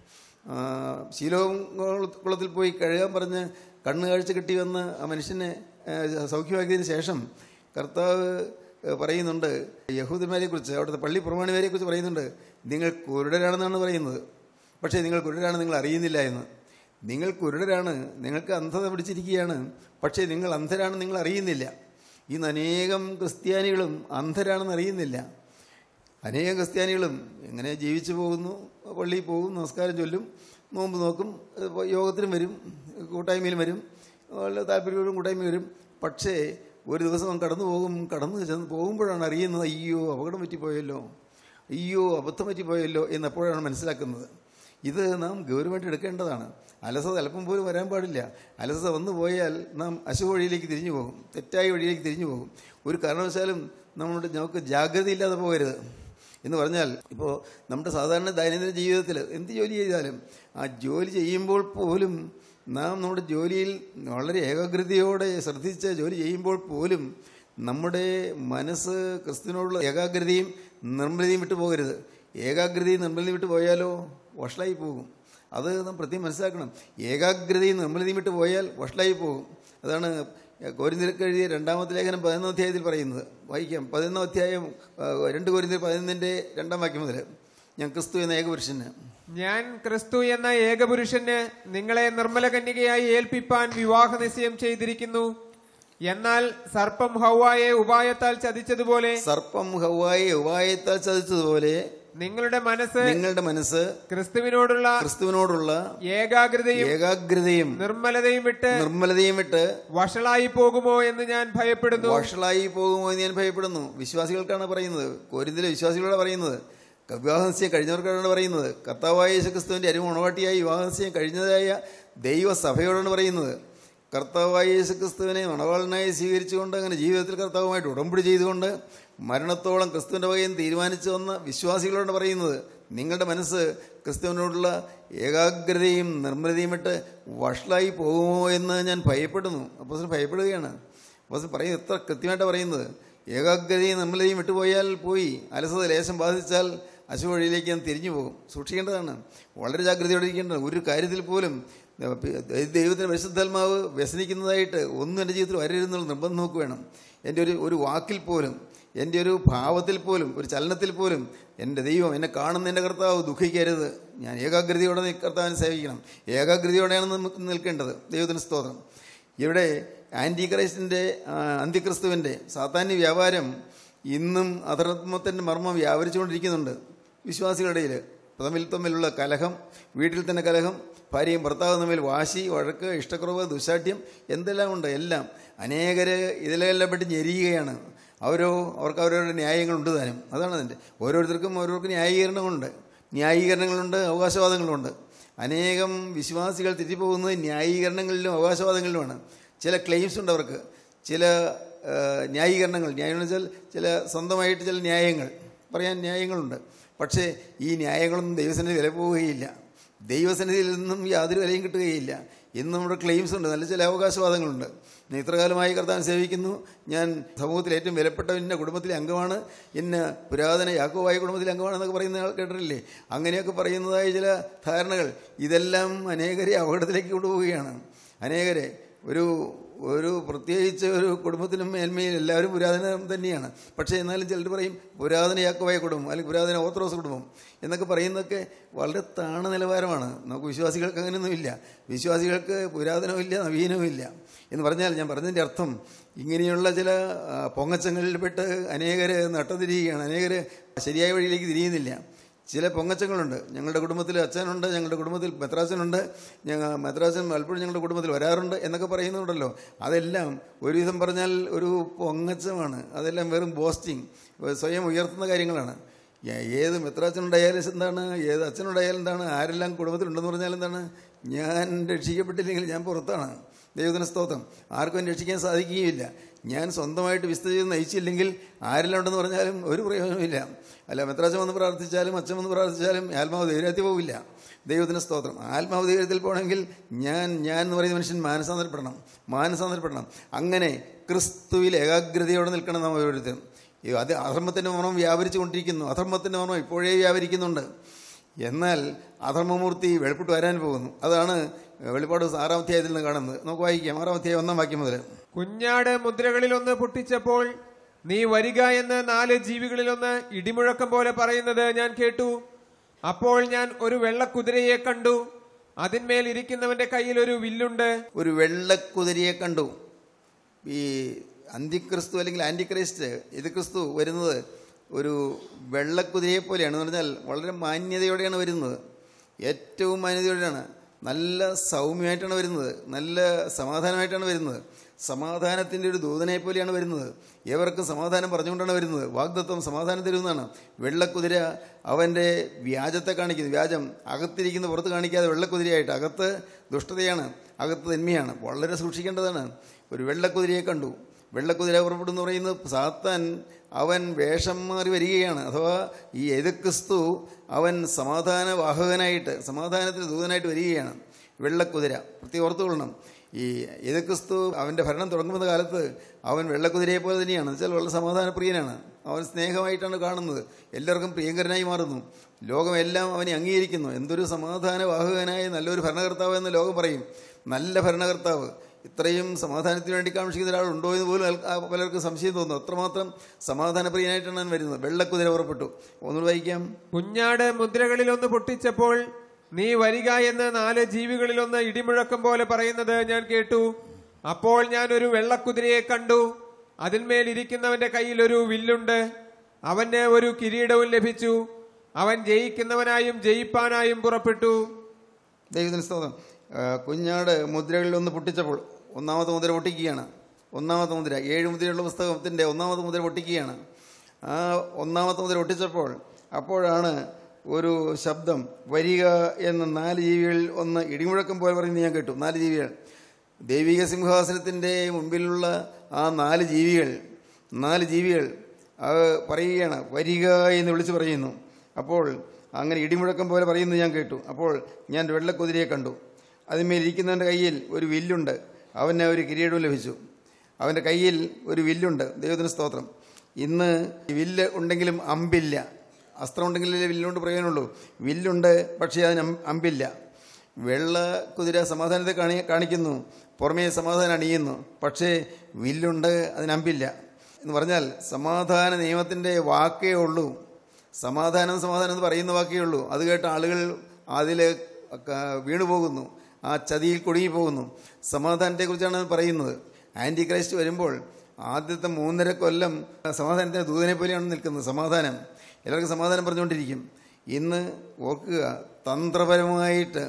ശീലോം കുളത്തിൽ പോയി കഴുകാൻ പറഞ്ഞ് കണ്ണ് കാഴ്ച കിട്ടി വന്ന് ആ മനുഷ്യനെ സൗഖ്യമാക്കിയതിന് ശേഷം കർത്താവ് പറയുന്നുണ്ട് യഹൂദന്മാരെ കുറിച്ച്, അവിടുത്തെ പള്ളി പ്രമാണിമാരെ കുറിച്ച് പറയുന്നുണ്ട്, നിങ്ങൾ കുരുടരാണെന്നാണ് പറയുന്നത്, പക്ഷേ നിങ്ങൾ കുരുടരാണ് നിങ്ങൾ അറിയുന്നില്ല എന്ന്. നിങ്ങൾ കുരുടരാണ്, നിങ്ങൾക്ക് അന്ധത പിടിച്ചിരിക്കുകയാണ്, പക്ഷേ നിങ്ങൾ അന്ധരാണ് നിങ്ങൾ അറിയുന്നില്ല. ഇന്ന് അനേകം ക്രിസ്ത്യാനികളും അന്ധരാണെന്ന് അറിയുന്നില്ല. അനേകം ക്രിസ്ത്യാനികളും എങ്ങനെ ജീവിച്ചു പോകുന്നു, പള്ളിയിൽ പോകും, നമസ്കാരം ചൊല്ലും, നോമ്പ് നോക്കും, യോഗത്തിനും വരും, കൂട്ടായ്മയിലും വരും, വളരെ താല്പര്യത്തോടും കൂട്ടായ്മ വരും. പക്ഷേ ഒരു ദിവസം കടന്നു പോകും, കടന്നു ചെന്ന് പോകുമ്പോഴാണ് അറിയുന്നത്, അയ്യോ അപകടം പറ്റിപ്പോയല്ലോ, അയ്യോ അബദ്ധം പറ്റിപ്പോയല്ലോ എന്നെപ്പോഴാണ് മനസ്സിലാക്കുന്നത്. ഇത് നാം ഗൗരവമായിട്ട് എടുക്കേണ്ടതാണ്. അലസത അല്പം പോലും വരാൻ പാടില്ല. അലസത വന്നു പോയാൽ നാം അശുഭ വഴിയിലേക്ക് തിരിഞ്ഞു പോകും, തെറ്റായ വഴിയിലേക്ക് തിരിഞ്ഞു പോകും. ഒരു കാരണവശാലും നമ്മുടെ നമുക്ക് ജാഗ്രതയില്ലാതെ പോകരുത്. എന്ന് പറഞ്ഞാൽ ഇപ്പോൾ നമ്മുടെ സാധാരണ ദൈനംദിന ജീവിതത്തിൽ എന്ത് ജോലി ചെയ്താലും ആ ജോലി ചെയ്യുമ്പോൾ പോലും നാം നമ്മുടെ ജോലിയിൽ വളരെ ഏകാഗ്രതയോടെ ശ്രദ്ധിച്ച് ജോലി ചെയ്യുമ്പോൾ പോലും നമ്മുടെ മനസ്സ് ക്രിസ്തുവിനോടുള്ള ഏകാഗ്രതയും നിർമ്മലതയും വിട്ടു പോകരുത്. ഏകാഗ്രതയും നിർമ്മലതയും വിട്ടു പോയാലോ വഷളായി പോകും. അത് നാം പ്രത്യേകം മനസ്സിലാക്കണം. ഏകാഗ്രതയും നിർമ്മലതയും വിട്ടു പോയാൽ വഷളായി പോകും. അതാണ് കൊരിന്ത്യർക്ക് എഴുതിയ രണ്ടാമത്തെ ലേഖനം പതിനൊന്നാം അധ്യായത്തിൽ പറയുന്നത്. വായിക്കാം. പതിനൊന്നാം അധ്യായം രണ്ട് കൊരിന്ത്യർ പതിനൊന്നിൻ്റെ രണ്ടാം വാക്യം മുതൽ. ഞാൻ ക്രിസ്തു എന്ന ഏകപുരുഷന് ഞാൻ ക്രിസ്തു എന്ന ഏകപുരുഷന് നിങ്ങളെ നിർമ്മല കന്യകയായി ഏൽപ്പിപ്പാൻ വിവാഹ നിശ്ചയം ചെയ്തിരിക്കുന്നു. എന്നാൽ സർപ്പം ഹൗവായെ ഉപായത്താൽ ചതിച്ചതുപോലെ സർപ്പം ഹൗവായെ ഉപായത്താൽ ചതിച്ചതുപോലെ നിങ്ങളുടെ മനസ്സ് നിങ്ങളുടെ മനസ്സ് ക്രിസ്തുവിനോടുള്ള ക്രിസ്തുവിനോടുള്ള ഏകാഗ്രതയും ഏകാഗ്രതയും നിർമ്മലതയും വിട്ട് നിർമ്മലതയും വിട്ട് വഷളായി പോകുമോ എന്ന് ഞാൻ ഭയപ്പെടുന്നു. വഷളായി പോകുമോ എന്ന് ഞാൻ ഭയപ്പെടുന്നു. വിശ്വാസികൾക്കാണ് പറയുന്നത്, കൊരിന്ത്യയിലെ വിശ്വാസികളോട് പറയുന്നത്, വിവാഹനിശ്ചയം കഴിഞ്ഞവർക്കാണ് പറയുന്നത്, കർത്താവായ യേശുക്രിസ്തുവിന്റെ അരുമണവാട്ടിയായി വിവാഹനിശ്ചയം കഴിഞ്ഞതായ ദൈവസഭയോടാണ് പറയുന്നത്. കർത്താവായ യേശുക്രിസ്തുവിനെ മണവാളനായി സ്വീകരിച്ചുകൊണ്ട് അങ്ങനെ ജീവിതത്തിൽ കർത്താവുമായിട്ട് ഉടമ്പടി ചെയ്തുകൊണ്ട് മരണത്തോളം ക്രിസ്തുവിൻ്റെ വകയും തീരുമാനിച്ചു വന്ന വിശ്വാസികളോട് പറയുന്നത്, നിങ്ങളുടെ മനസ്സ് ക്രിസ്തുവിനോടുള്ള ഏകാഗ്രതയും നിർമ്മലതയും വിട്ട് വഷളായി പോകുമോ എന്ന് ഞാൻ ഭയപ്പെടുന്നു. അപ്പോൾ ഭയപ്പെടുകയാണ്. അപ്പോൾ പറയും, എത്ര കൃത്യമായിട്ട് പറയുന്നത്, ഏകാഗ്രതയും നിർമ്മലതയും വിട്ടുപോയാൽ പോയി, അലസത ലേശം ബാധിച്ചാൽ അശുഭ വഴിയിലേക്ക് ഞാൻ തിരിഞ്ഞു പോകും. സൂക്ഷിക്കേണ്ടതാണ്, വളരെ ജാഗ്രതയോടെ ഇരിക്കേണ്ടതാണ്. ഒരു കാര്യത്തിൽ പോലും ദൈവത്തിൻ്റെ പരിശുദ്ധാത്മാവ് വ്യസനിക്കുന്നതായിട്ട് ഒന്നും എൻ്റെ ജീവിതത്തിൽ വരരുന്നുള്ള നിർബന്ധം നോക്ക് വേണം. എൻ്റെ ഒരു ഒരു വാക്കിൽ പോലും, എൻ്റെ ഒരു ഭാവത്തിൽ പോലും, ഒരു ചലനത്തിൽ പോലും എൻ്റെ ദൈവം, എന്നെ കാണുന്ന എൻ്റെ കർത്താവ് ദുഃഖിക്കരുത്. ഞാൻ ഏകാഗ്രതയോടെ കർത്താവിനെ സേവിക്കണം. ഏകാഗ്രതയോടെയാണ് നമുക്ക് നിൽക്കേണ്ടത്. ദൈവത്തിന് സ്തോത്രം. ഇവിടെ ആൻറ്റി ക്രൈസ്റ്റിൻ്റെ അന്തിക്രിസ്തുവിൻ്റെ സാത്താന്യ വ്യാപാരം ഇന്നും അധർമ്മത്തിൻ്റെ മർമ്മം വ്യാപരിച്ചുകൊണ്ടിരിക്കുന്നുണ്ട് വിശ്വാസികളുടെ ഇടയിൽ. തമ്മിൽ തമ്മിലുള്ള കലഹം, വീട്ടിൽ തന്നെ കലഹം, ഭാര്യയും ഭർത്താവും തമ്മിൽ വാശി, വഴക്ക്, ഇഷ്ടക്കുറവ്, ദുശാഠ്യം, എന്തെല്ലാം ഉണ്ട്. എല്ലാം അനേകര് ഇതിലെല്ലാം പെട്ട് ഞെരിയുകയാണ്. അവരോ അവർക്ക് അവരവരുടെ ന്യായങ്ങളുണ്ട് താനും. അതാണ് അതിൻ്റെ. ഓരോരുത്തർക്കും ഓരോരുത്തർക്കും ന്യായീകരണങ്ങളുണ്ട്, ന്യായീകരണങ്ങളുണ്ട്, അവകാശവാദങ്ങളുണ്ട്. അനേകം വിശ്വാസികൾ തെറ്റിപ്പോകുന്നത് ന്യായീകരണങ്ങളിലും അവകാശവാദങ്ങളിലുമാണ്. ചില ക്ലെയിംസ് ഉണ്ട് അവർക്ക്, ചില ന്യായീകരണങ്ങൾ. ന്യായം എന്ന് വെച്ചാൽ ചില സ്വന്തമായിട്ട് ചില ന്യായങ്ങൾ പറയാൻ ന്യായങ്ങളുണ്ട്. പക്ഷേ ഈ ന്യായങ്ങളൊന്നും ദൈവസന്നിധി വില പോവുകയില്ല. ദൈവസന്നിധിയിൽ നിന്നും യാതൊരു വിലയും കിട്ടുകയില്ല. ഇന്ന് നമ്മുടെ ക്ലെയിംസ് ഉണ്ട്, നല്ല ചില അവകാശവാദങ്ങളുണ്ട്. ഞാൻ ഇത്രകാലമായി കർത്താവിനെ സേവിക്കുന്നു, ഞാൻ സമൂഹത്തിൽ ഏറ്റവും വിലപ്പെട്ട ഇന്ന കുടുംബത്തിലെ അംഗമാണ്, ഇന്ന പുരാതന യാക്കോബായ കുടുംബത്തിലെ അംഗമാണെന്നൊക്കെ പറയുന്ന ആൾ കേട്ടിട്ടില്ലേ? അങ്ങനെയൊക്കെ പറയുന്നതായ ചില ധാരണകൾ, ഇതെല്ലാം അനേകരെ അപകടത്തിലേക്ക് കൊണ്ടുപോവുകയാണ്. അനേകരെ ഒരു ഒരു പ്രത്യേകിച്ച് ഒരു കുടുംബത്തിനും മേന്മയിൽ എല്ലാവരും പുരാതനം തന്നെയാണ്. പക്ഷേ എന്നാലും ചിലർ പറയും പുരാതന യാക്കോബായ കുടുംബം അല്ലെങ്കിൽ പുരാതന ഓർത്തഡോക്സ് കുടുംബം എന്നൊക്കെ പറയുന്നതൊക്കെ വളരെ താണ നിലവാരമാണ്. നമുക്ക് വിശ്വാസികൾക്ക് അങ്ങനെയൊന്നുമില്ല. വിശ്വാസികൾക്ക് പുരാതനവുമില്ല നവീനവുമില്ല എന്ന് പറഞ്ഞാൽ ഞാൻ പറഞ്ഞതിൻ്റെ അർത്ഥം ഇങ്ങനെയുള്ള ചില പൊങ്ങച്ചങ്ങളിൽപ്പെട്ട് അനേകർ നട്ടതിരിയുകയാണ്. അനേകർ ശരിയായ വഴിയിലേക്ക് തിരിയുന്നില്ല. ചില പൊങ്ങച്ചങ്ങളുണ്ട്. ഞങ്ങളുടെ കുടുംബത്തിൽ അച്ഛനുണ്ട്, ഞങ്ങളുടെ കുടുംബത്തിൽ മെത്രാച്ചനുണ്ട്, ഞങ്ങൾ മെത്രാച്ചൻ പലപ്പോഴും ഞങ്ങളുടെ കുടുംബത്തിൽ വരാറുണ്ട് എന്നൊക്കെ പറയുന്നുണ്ടല്ലോ. അതെല്ലാം ഒരുവിധം പറഞ്ഞാൽ ഒരു പൊങ്ങച്ചമാണ്. അതെല്ലാം വെറും ബോസ്റ്റിങ്, സ്വയം ഉയർത്തുന്ന കാര്യങ്ങളാണ്. ഏത് മെത്രാച്ചനുണ്ടായാലും എന്താണ്, ഏത് അച്ഛനുണ്ടായാലും എന്താണ്, ആരെല്ലാം കുടുംബത്തിലുണ്ടെന്ന് പറഞ്ഞാൽ എന്താണ്, ഞാൻ രക്ഷിക്കപ്പെട്ടില്ലെങ്കിൽ ഞാൻ പുറത്താണ്. ദൈവത്തിന് സ്തോത്രം. ആർക്കും രക്ഷിക്കാൻ സാധിക്കുകയില്ല. ഞാൻ സ്വന്തമായിട്ട് വിശുദ്ധ ജീവിതം നയിച്ചില്ലെങ്കിൽ ആരെല്ലാം ഉണ്ടെന്ന് പറഞ്ഞാലും ഒരു പ്രയോജനമില്ല. അല്ല, മെത്രാച്ചൻ വന്ന് പ്രാർത്ഥിച്ചാലും അച്ഛൻ വന്ന് പ്രാർത്ഥിച്ചാലും ആത്മാവ് ദൈവത്തിൽ പോവില്ല. ദൈവത്തിന് സ്തോത്രം. ആത്മാവ് ദൈവത്തിൽ പോകണമെങ്കിൽ ഞാൻ ഞാൻ എന്ന് പറയുന്ന മനുഷ്യൻ മാനസാന്തരപ്പെടണം, മാനസാന്തരപ്പെടണം. അങ്ങനെ ക്രിസ്തുവിൽ ഏകാഗ്രതയോടെ നിൽക്കണം നാം ഓരോരുത്തരും. അത് അധർമ്മത്തിൻ്റെ മർമ്മം വ്യാപരിച്ചു കൊണ്ടിരിക്കുന്നു. അധർമ്മത്തിൻ്റെ മർമ്മം ഇപ്പോഴേ വ്യാപരിക്കുന്നുണ്ട്. എന്നാൽ അധർമ്മമൂർത്തി വെളിപ്പെട്ട് വരാൻ പോകുന്നു. അതാണ് വെളിപ്പാട് ആറാം അധ്യായത്തിൽ നിന്ന് കാണുന്നത്. നമുക്ക് വായിക്കാം. ആറാം അധ്യായം ഒന്നാം വാക്യം മുതൽ. കുഞ്ഞാട് മുദ്രകളിലൊന്ന് പൊട്ടിച്ചപ്പോൾ നീ വരിക എന്ന് നാല് ജീവികളിലൊന്ന് ഇടിമുഴക്കം പോലെ പറയുന്നത് ഞാൻ കേട്ടു. അപ്പോൾ ഞാൻ ഒരു വെള്ളക്കുതിരയെ കണ്ടു. അതിന്മേൽ ഇരിക്കുന്നവന്റെ കയ്യിൽ ഒരു വില്ലുണ്ട്. ഒരു വെള്ളക്കുതിരയെ കണ്ടു. ഈ അന്തിക്രിസ്തു അല്ലെങ്കിൽ ആന്റിക്രൈസ്റ്റ് ഇത് ക്രിസ്തു വരുന്നത് ഒരു വെള്ളക്കുതിരയെ പോലെയാണ്. എന്ന് പറഞ്ഞാൽ വളരെ മാന്യതയോടെയാണ് വരുന്നത്. ഏറ്റവും മാന്യതയോടെയാണ്, നല്ല സൗമ്യമായിട്ടാണ് വരുന്നത്, നല്ല സമാധാനമായിട്ടാണ് വരുന്നത്. സമാധാനത്തിൻ്റെ ഒരു ദൂതനെ പോലെയാണ് വരുന്നത്. ഏവർക്കും സമാധാനം പറഞ്ഞുകൊണ്ടാണ് വരുന്നത്. വാഗ്ദത്വം സമാധാനം തരുന്നതാണ്. വെള്ളക്കുതിര അവൻ്റെ വ്യാജത്തെ കാണിക്കുന്നു. വ്യാജം അകത്തിരിക്കുന്ന പുറത്ത് കാണിക്കാതെ വെള്ളക്കുതിരയായിട്ട്. അകത്ത് ദുഷ്ടതയാണ്, അകത്ത് തിന്മയാണ്. വളരെ സൂക്ഷിക്കേണ്ടതാണ്. ഒരു വെള്ളക്കുതിരയെ കണ്ടു. വെള്ളക്കുതിര പുറപ്പെടുന്നു പറയുന്നത് സാത്താൻ അവൻ വേഷം മാറി വരികയാണ്. അഥവാ ഈ എതിർക്രിസ്തു അവൻ സമാധാന വാഹകനായിട്ട്, സമാധാനത്തിന് ദൂതനായിട്ട് വരികയാണ്. വെള്ളക്കുതിര പ്രത്യേകം ഓർത്തുകൊള്ളണം. ഈ എതിർക്രിസ്തു അവൻ്റെ ഭരണം തുടങ്ങുന്ന കാലത്ത് അവൻ വെള്ളക്കുതിരയെ പോലെ തന്നെയാണ്. എന്നുവെച്ചാൽ വളരെ സമാധാനപ്രിയനാണ്. അവൻ സ്നേഹമായിട്ടാണ് കാണുന്നത്. എല്ലാവർക്കും പ്രിയങ്കരനായി മാറുന്നു. ലോകമെല്ലാം അവനെ അംഗീകരിക്കുന്നു. എന്തൊരു സമാധാന വാഹകനായ നല്ലൊരു ഭരണകർത്താവ് എന്ന് ലോകം പറയും. നല്ല ഭരണകർത്താവ്. ഇത്രയും സമാധാനത്തിന് വേണ്ടി കാണിക്കുന്ന ഒരാളുണ്ടോ എന്ന് പോലും പലർക്കും സംശയം തോന്നുന്നു. അത്രമാത്രം സമാധാനപ്രിയനായിട്ടാണ് വരുന്നത്. വെള്ളക്കുതിര പുറപ്പെട്ടു. ഒന്ന് വായിക്കാം. കുഞ്ഞാട് മുദ്രകളിലൊന്ന് പൊട്ടിച്ചപ്പോൾ നീ വരിക എന്ന് നാല് ജീവികളിലൊന്ന് ഇടിമുഴക്കം പോലെ പറയുന്നത് ഞാൻ കേട്ടു. അപ്പോൾ ഞാൻ ഒരു വെള്ളക്കുതിരയെ കണ്ടു. അതിന്മേൽ ഇരിക്കുന്നവന്റെ കയ്യിൽ ഒരു വില്ലുണ്ട്. അവന് ഒരു കിരീടവും ലഭിച്ചു. അവൻ ജയിക്കുന്നവനായും ജയിപ്പാനായും പുറപ്പെട്ടു. ദൈവത്തിന് സ്തോത്രം. കുഞ്ഞാട് മുദ്രകളിൽ ഒന്ന് പൊട്ടിച്ചപ്പോൾ ഒന്നാമത്തെ മുദ്ര പൊട്ടിക്കുകയാണ്. ഒന്നാമത്തെ മുദ്ര ഏഴ് മുദ്രയുള്ള പുസ്തകത്തിൻ്റെ ഒന്നാമത്തെ മുദ്ര പൊട്ടിക്കുകയാണ്. ആ ഒന്നാമത്തെ മുദ്ര പൊട്ടിച്ചപ്പോൾ അപ്പോഴാണ് ഒരു ശബ്ദം, വരിക എന്ന നാല് ജീവികളിൽ ഒന്ന് ഇടിമുഴക്കം പോലെ പറയുന്നത് ഞാൻ കേട്ടു. നാല് ജീവികൾ, ദൈവിക സിംഹാസനത്തിൻ്റെ മുമ്പിലുള്ള ആ നാല് ജീവികൾ നാല് ജീവികൾ അത് പറയുകയാണ്, വരിക എന്ന് വിളിച്ച് പറയുന്നു. അപ്പോൾ അങ്ങനെ ഇടിമുഴക്കം പോലെ പറയുന്നത് ഞാൻ കേട്ടു. അപ്പോൾ ഞാൻ വെള്ളക്കുതിരയെ കണ്ടു. അതിന്മേൽ ഇരിക്കുന്നവൻ്റെ കയ്യിൽ ഒരു വില്ലുണ്ട്. അവന് ഒരു കിരീടവും ലഭിച്ചു. അവൻ്റെ കയ്യിൽ ഒരു വില്ലുണ്ട്. ദൈവത്തിന് സ്തോത്രം. ഇന്ന് വില്ല് ഉണ്ടെങ്കിലും അമ്പില്ല. അസ്ത്രം ഉണ്ടെങ്കിലേ വില്ലുകൊണ്ട് പ്രയോജനമുള്ളൂ. വില്ലുണ്ട്, പക്ഷേ അതിന് അമ്പില്ല. വെള്ള കുതിര സമാധാനത്തെ കാണി കാണിക്കുന്നു പുറമേ സമാധാനം അണിയുന്നു. പക്ഷേ വില്ലുണ്ട്, അതിന് അമ്പില്ല. എന്ന് പറഞ്ഞാൽ സമാധാന നിയമത്തിൻ്റെ വാക്കേ ഉള്ളൂ. സമാധാനം സമാധാനം എന്ന് പറയുന്ന വാക്കേ ഉള്ളൂ. അത് കേട്ട ആളുകൾ അതിൽ വീണുപോകുന്നു, ആ ചതിയിൽ കുടുങ്ങിപ്പോകുന്നു. സമാധാനത്തെക്കുറിച്ചാണ് പറയുന്നത്. ആൻറ്റി ക്രൈസ്റ്റ് വരുമ്പോൾ ആദ്യത്തെ മൂന്നര കൊല്ലം സമാധാനത്തിൻ്റെ ദൂതനെ പോലെയാണ് നിൽക്കുന്നത്. സമാധാനം എല്ലാവർക്കും സമാധാനം പറഞ്ഞുകൊണ്ടിരിക്കും. ഇന്ന് ഓർക്കുക, തന്ത്രപരമായിട്ട്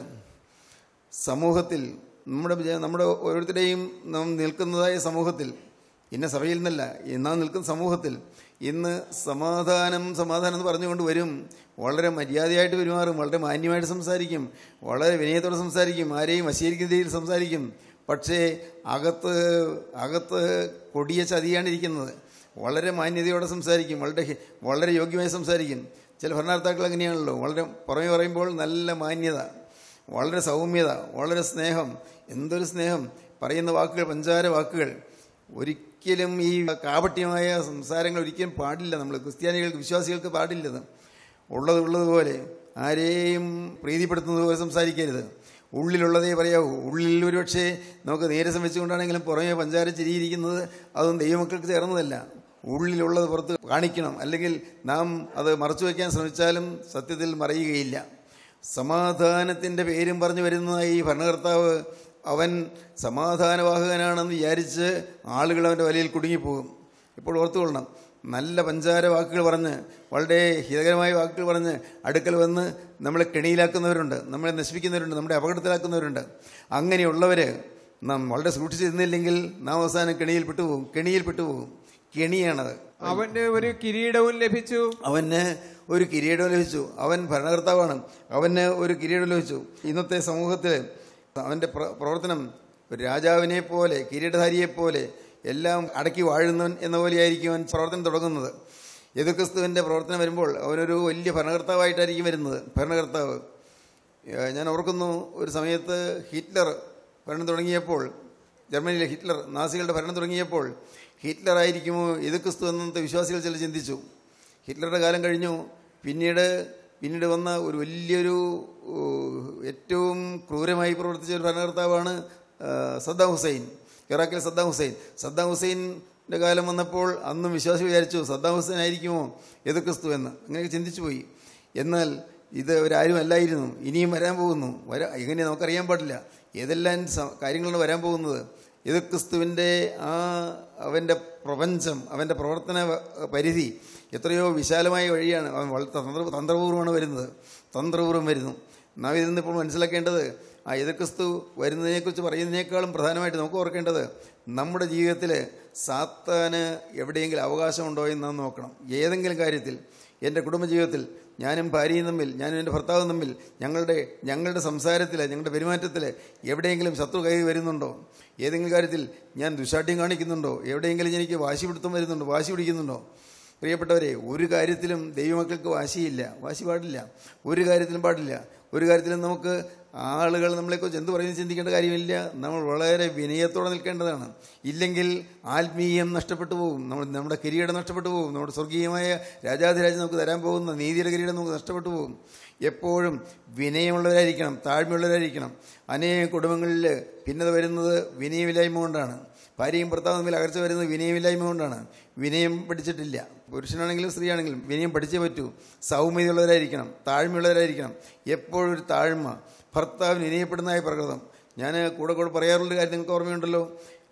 സമൂഹത്തിൽ നമ്മുടെ നമ്മുടെ ഓരോരുത്തരുടെയും നാം നിൽക്കുന്നതായ സമൂഹത്തിൽ, ഇന്ന സഭയിൽ നിന്നല്ല, നാം നിൽക്കുന്ന സമൂഹത്തിൽ ഇന്ന് സമാധാനം സമാധാനം എന്ന് പറഞ്ഞുകൊണ്ട് വരും. വളരെ മര്യാദയായിട്ട് പെരുമാറും, വളരെ മാന്യമായിട്ട് സംസാരിക്കും, വളരെ വിനയത്തോടെ സംസാരിക്കും, ആരെയും വശീകരിക്കുന്ന രീതിയിൽ സംസാരിക്കും. പക്ഷേ അകത്ത് അകത്ത് കൊടിയ ചതിയാണ് ഇരിക്കുന്നത്. വളരെ മാന്യതയോടെ സംസാരിക്കും, വളരെ വളരെ യോഗ്യമായി സംസാരിക്കും. ചില ഭരണകർത്താക്കൾ അങ്ങനെയാണല്ലോ. വളരെ പുറമെ പറയുമ്പോൾ നല്ല മാന്യത, വളരെ സൗമ്യത, വളരെ സ്നേഹം. എന്തൊരു സ്നേഹം! പറയുന്ന വാക്കുകൾ പഞ്ചാര വാക്കുകൾ. ഒരിക്കലും ഈ കാപട്യമായ സംസാരങ്ങൾ ഒരിക്കലും പാടില്ല. നമ്മൾ ക്രിസ്ത്യാനികൾക്ക്, വിശ്വാസികൾക്ക് പാടില്ലത്. ഉള്ളത് ഉള്ളതുപോലെ, ആരെയും പ്രീതിപ്പെടുത്തുന്നത് പോലെ സംസാരിക്കരുത്. ഉള്ളിലുള്ളതേ പറയാവൂ. ഉള്ളിൽ ഒരുപക്ഷെ നമുക്ക് നീരസം വെച്ചുകൊണ്ടാണെങ്കിലും പുറമേ പഞ്ചാര ചിരിയിരിക്കുന്നത് അതൊന്നും ദൈവമക്കൾക്ക് ചേർന്നതല്ല. ഉള്ളിലുള്ളത് പുറത്ത് കാണിക്കണം. അല്ലെങ്കിൽ നാം അത് മറച്ചു വയ്ക്കാൻ ശ്രമിച്ചാലും സത്യത്തിൽ മറയുകയില്ല. സമാധാനത്തിൻ്റെ പേരും പറഞ്ഞു വരുന്ന ഈ ഭരണകർത്താവ് അവൻ സമാധാനവാഹകനാണെന്ന് വിചാരിച്ച് ആളുകൾ അവൻ്റെ വലയിൽ കുടുങ്ങിപ്പോകും. ഇപ്പോൾ ഓർത്തുകൊള്ളണം, നല്ല പഞ്ചാര വാക്കുകൾ പറഞ്ഞ് വളരെ ഹിതകരമായ വാക്കുകൾ പറഞ്ഞ് അടുക്കൽ വന്ന് നമ്മളെ കെണിയിലാക്കുന്നവരുണ്ട്, നമ്മളെ നശിപ്പിക്കുന്നവരുണ്ട്, നമ്മുടെ അപകടത്തിലാക്കുന്നവരുണ്ട്. അങ്ങനെയുള്ളവർ നാം വളരെ സൂക്ഷിച്ചിരുന്നില്ലെങ്കിൽ നാം അവസാനം കെണിയിൽ പെട്ടുപോകും. കെണിയിൽ പെട്ടുപോകും. കെണിയാണത്. അവന് ഒരു കിരീടവും ലഭിച്ചു. അവന് ഒരു കിരീടവും ലഭിച്ചു. അവൻ ഭരണകർത്താവാണ്. അവന് ഒരു കിരീടം ലഭിച്ചു. ഇന്നത്തെ സമൂഹത്തിൽ അവൻ്റെ പ്രവർത്തനം ഒരു രാജാവിനെ പോലെ, കിരീടധാരിയെ പോലെ എല്ലാം അടക്കി വാഴുന്നവൻ എന്ന പോലെയായിരിക്കും അവൻ പ്രവർത്തനം തുടങ്ങുന്നത്. യേശുക്രിസ്തുവിൻ്റെ പ്രവർത്തനം വരുമ്പോൾ അവനൊരു വലിയ ഭരണകർത്താവായിട്ടായിരിക്കും വരുന്നത്. ഭരണകർത്താവ് ഞാൻ ഓർക്കുന്നു, ഒരു സമയത്ത് ഹിറ്റ്ലർ ഭരണം തുടങ്ങിയപ്പോൾ, ജർമ്മനിയിലെ ഹിറ്റ്ലർ നാസികളുടെ ഭരണം തുടങ്ങിയപ്പോൾ ഹിറ്റ്ലർ ആയിരിക്കുമോ യേശുക്രിസ്തു എന്നത്തെ വിശ്വാസികൾ ചില ചിന്തിച്ചു. ഹിറ്റ്ലറുടെ കാലം കഴിഞ്ഞു. പിന്നീട് പിന്നീട് വന്ന ഒരു വലിയൊരു ഏറ്റവും ക്രൂരമായി പ്രവർത്തിച്ച ഒരു ഭരണകർത്താവാണ് സദ്ദാം ഹുസൈൻ, ഇറാഖിലെ സദ്ദാം ഹുസൈൻ. സദ്ദാം ഹുസൈൻ്റെ കാലം വന്നപ്പോൾ അന്നും വിശ്വാസി വിചാരിച്ചു സദ്ദാം ഹുസൈൻ ആയിരിക്കുമോ യേശുക്രിസ്തു എന്ന്. അങ്ങനെയൊക്കെ ചിന്തിച്ചു പോയി. എന്നാൽ ഇത് ഒരാരും അല്ലായിരുന്നു. ഇനിയും വരാൻ പോകുന്നു. വരാ എങ്ങനെ നമുക്കറിയാൻ പാടില്ല ഏതെല്ലാം കാര്യങ്ങളാണ് വരാൻ പോകുന്നത്. യേശുക്രിസ്തുവിൻ്റെ ആ അവൻ്റെ പ്രപഞ്ചം, അവൻ്റെ പ്രവർത്തന പരിധി എത്രയോ വിശാലമായ വഴിയാണ്. അവൻ വളരെ തന്ത്ര തന്ത്രപൂർവ്വമാണ് വരുന്നത്. തന്ത്രപൂർവ്വം വരുന്നു. നാം ഇതിൽ നിന്ന് ഇപ്പോൾ മനസ്സിലാക്കേണ്ടത്, ആ യേശുക്രിസ്തു വരുന്നതിനെക്കുറിച്ച് പറയുന്നതിനേക്കാളും പ്രധാനമായിട്ട് നമുക്ക് ഓർക്കേണ്ടത്, നമ്മുടെ ജീവിതത്തിൽ സാത്താന് എവിടെയെങ്കിലും അവകാശമുണ്ടോ എന്ന് നാം നോക്കണം. ഏതെങ്കിലും കാര്യത്തിൽ, എൻ്റെ കുടുംബജീവിതത്തിൽ ഞാനും ഭാര്യയും തമ്മിൽ, ഞാനും എൻ്റെ ഭർത്താവും തമ്മിൽ, ഞങ്ങളുടെ ഞങ്ങളുടെ സംസാരത്തിൽ, ഞങ്ങളുടെ പെരുമാറ്റത്തിൽ എവിടെയെങ്കിലും ശത്രു കയറി വരുന്നുണ്ടോ? ഏതെങ്കിലും കാര്യത്തിൽ ഞാൻ ദുശാഠ്യം കാണിക്കുന്നുണ്ടോ? എവിടെയെങ്കിലും എനിക്ക് വാശി പിടുത്തം വരുന്നുണ്ടോ? വാശി പിടിക്കുന്നുണ്ടോ? പ്രിയപ്പെട്ടവരെ, ഒരു കാര്യത്തിലും ദൈവമക്കൾക്ക് വാശിയില്ല. വാശി പാടില്ല. ഒരു കാര്യത്തിലും പാടില്ല. ഒരു കാര്യത്തിലും നമുക്ക് ആളുകൾ നമ്മളെക്കുറിച്ച് എന്ത് പറയുന്നത് ചിന്തിക്കേണ്ട കാര്യമില്ല. നമ്മൾ വളരെ വിനയത്തോടെ നിൽക്കേണ്ടതാണ്. ഇല്ലെങ്കിൽ ആത്മീയം നഷ്ടപ്പെട്ടു പോകും. നമ്മൾ നമ്മുടെ കിരീടം നഷ്ടപ്പെട്ടു പോകും. നമ്മുടെ സ്വർഗീയമായ രാജാധിരാജൻ നമുക്ക് തരാൻ പോകുന്ന നീതിയുടെ കിരീടം നമുക്ക് നഷ്ടപ്പെട്ടു പോകും. എപ്പോഴും വിനയമുള്ളവരായിരിക്കണം, താഴ്മയുള്ളവരായിരിക്കണം. അനേക കുടുംബങ്ങളിൽ ഭിന്നത വരുന്നത് വിനയമില്ലായ്മ കൊണ്ടാണ്. ഭാര്യയും ഭർത്താവും തമ്മിൽ അകർച്ച വരുന്നത് വിനയമില്ലായ്മ കൊണ്ടാണ്. വിനയം പഠിച്ചിട്ടില്ല. പുരുഷനാണെങ്കിലും സ്ത്രീയാണെങ്കിലും വിനയം പഠിച്ചേ പറ്റൂ. സൗമ്യതയുള്ളവരായിരിക്കണം, താഴ്മയുള്ളവരായിരിക്കണം. എപ്പോഴും ഒരു താഴ്മ. ഭർത്താവിന് വിനയപ്പെടുന്നതായ പ്രകൃതം. ഞാൻ കൂടെ കൂടെ പറയാറുള്ള കാര്യം നിങ്ങൾക്ക് ഓർമ്മയുണ്ടല്ലോ.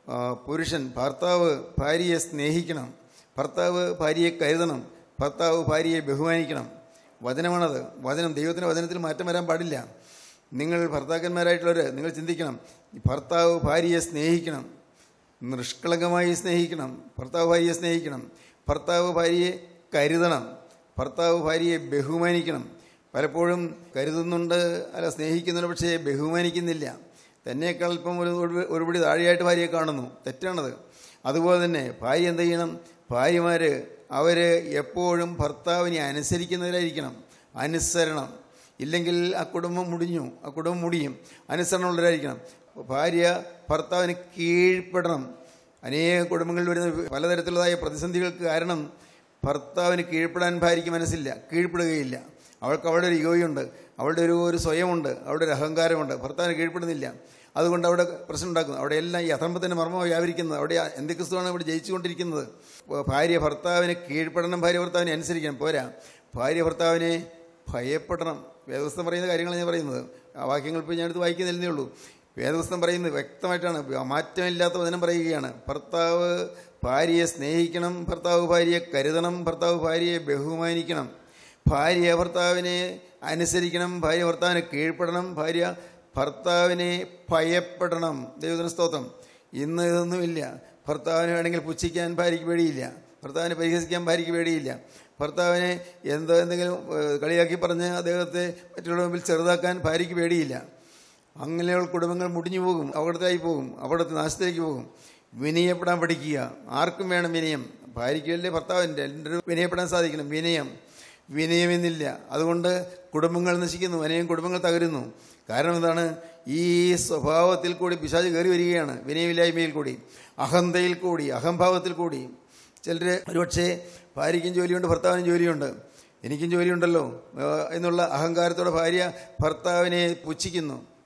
പുരുഷൻ ഭർത്താവ് ഭാര്യയെ സ്നേഹിക്കണം, ഭർത്താവ് ഭാര്യയെ കരുതണം, ഭർത്താവ് ഭാര്യയെ ബഹുമാനിക്കണം. വചനമാണത്. വചനം, ദൈവത്തിൻ്റെ വചനത്തിൽ മാറ്റം വരാൻ പാടില്ല. നിങ്ങൾ ഭർത്താക്കന്മാരായിട്ടുള്ളവർ നിങ്ങൾ ചിന്തിക്കണം. ഭർത്താവ് ഭാര്യയെ സ്നേഹിക്കണം, നിഷ്കളങ്കമായി സ്നേഹിക്കണം. ഭർത്താവ് ഭാര്യയെ സ്നേഹിക്കണം. ഭർത്താവ് ഭാര്യയെ കരുതണം. ഭർത്താവ് ഭാര്യയെ ബഹുമാനിക്കണം. പലപ്പോഴും കരുതുന്നുണ്ട്, അല്ല സ്നേഹിക്കുന്നുണ്ട്, പക്ഷേ ബഹുമാനിക്കുന്നില്ല. തന്നെക്കാൾ ഇപ്പം ഒരു ഒരുപടി താഴെയായിട്ട് ഭാര്യയെ കാണുന്നു. തെറ്റാണത്. അതുപോലെ തന്നെ ഭാര്യ എന്ത് ചെയ്യണം? ഭാര്യമാർ അവർ എപ്പോഴും ഭർത്താവിനെ അനുസരിക്കുന്നവരായിരിക്കണം. അനുസരണം. ഇല്ലെങ്കിൽ ആ കുടുംബം മുടിഞ്ഞു, ആ കുടുംബം മുടിയും. അനുസരണമുള്ളവരായിരിക്കണം. ഭാര്യ ഭർത്താവിന് കീഴ്പ്പെടണം. അനേക കുടുംബങ്ങളിൽ വരുന്ന പലതരത്തിലുള്ളതായ പ്രതിസന്ധികൾക്ക് കാരണം ഭർത്താവിന് കീഴ്പ്പെടാൻ ഭാര്യയ്ക്ക് മനസ്സില്ല, കീഴ്പ്പെടുകയില്ല. അവൾക്ക് അവളുടെ ഒരു ഈഗോയുണ്ട്, അവളുടെ ഒരു ഒരു സ്വയമുണ്ട്, അവളുടെ ഒരു അഹങ്കാരമുണ്ട്. ഭർത്താവിന് കീഴ്പ്പെടുന്നില്ല. അതുകൊണ്ട് അവിടെ പ്രശ്നം ഉണ്ടാക്കുന്നു. അവിടെ എല്ലാം ഈ അധർമ്മത്തിൻ്റെ മർമ്മം വ്യാപരിക്കുന്നത്. അവിടെ അന്ത്യക്രിസ്തുവാണ് ഇവിടെ ജയിച്ചുകൊണ്ടിരിക്കുന്നത്. ഭാര്യ ഭർത്താവിനെ കീഴ്പ്പെടണം, ഭാര്യ ഭർത്താവിനെ അനുസരിക്കണം. പോരാ, ഭാര്യ ഭർത്താവിനെ ഭയപ്പെടണം. വേദപുസ്തകം പറയുന്ന കാര്യങ്ങളാണ് ഞാൻ പറയുന്നത്. ആ വാക്യങ്ങൾ ഇപ്പോൾ ഞാനെടുത്ത് വായിക്കുന്നില്ലെന്നേ ഉള്ളൂ. വേദപുസ്തകം പറയുന്നത് വ്യക്തമായിട്ടാണ്, മാറ്റമില്ലാത്ത വചനം പറയുകയാണ്. ഭർത്താവ് ഭാര്യയെ സ്നേഹിക്കണം, ഭർത്താവ് ഭാര്യയെ കരുതണം, ഭർത്താവ് ഭാര്യയെ ബഹുമാനിക്കണം, ഭാര്യ ഭർത്താവിനെ അനുസരിക്കണം, ഭാര്യ ഭർത്താവിനെ കീഴ്പ്പെടണം, ഭാര്യ ഭർത്താവിനെ ഭയപ്പെടണം. ദൈവത്തിന് സ്തോത്രം. ഇന്ന് ഇതൊന്നുമില്ല. ഭർത്താവിനെ വേണമെങ്കിൽ പുച്ഛിക്കാൻ ഭാര്യയ്ക്ക് പേടിയില്ല, ഭർത്താവിനെ പരിഹസിക്കാൻ ഭാര്യയ്ക്ക് പേടിയില്ല, ഭർത്താവിനെ എന്തോ എന്തെങ്കിലും കളിയാക്കി പറഞ്ഞ് അദ്ദേഹത്തെ മറ്റുള്ള മുമ്പിൽ ചെറുതാക്കാൻ ഭാര്യയ്ക്ക് പേടിയില്ല. അങ്ങനെയുള്ള കുടുംബങ്ങൾ മുടിഞ്ഞു പോകും, അവിടത്തേക്ക് പോകും, അവിടുത്തെ നാശത്തിലേക്ക് പോകും. വിനയപ്പെടാൻ പഠിക്കുക. ആർക്കും വേണം വിനയം. ഭാര്യയ്ക്കല്ലേ ഭർത്താവിൻ്റെ എല്ലാവരും വിനയപ്പെടാൻ സാധിക്കണം. വിനയം വിനയമെന്നില്ല. അതുകൊണ്ട് കുടുംബങ്ങൾ നശിക്കുന്നു, അനേകം കുടുംബങ്ങൾ തകരുന്നു. കാരണം എന്താണ്? ഈ സ്വഭാവത്തിൽ കൂടി പിശാച് കയറി വരികയാണ്. വിനയമില്ലായ്മയിൽ കൂടി, അഹന്തയിൽ കൂടി, അഹംഭാവത്തിൽ കൂടി. ചിലർ ഒരുപക്ഷെ ഭാര്യയ്ക്കും ജോലിയുണ്ട്, ഭർത്താവിനും ജോലിയുണ്ട്, എനിക്കും ജോലിയുണ്ടല്ലോ എന്നുള്ള അഹങ്കാരത്തോടെ ഭാര്യ ഭർത്താവിനെ പുച്ഛിക്കുന്നു,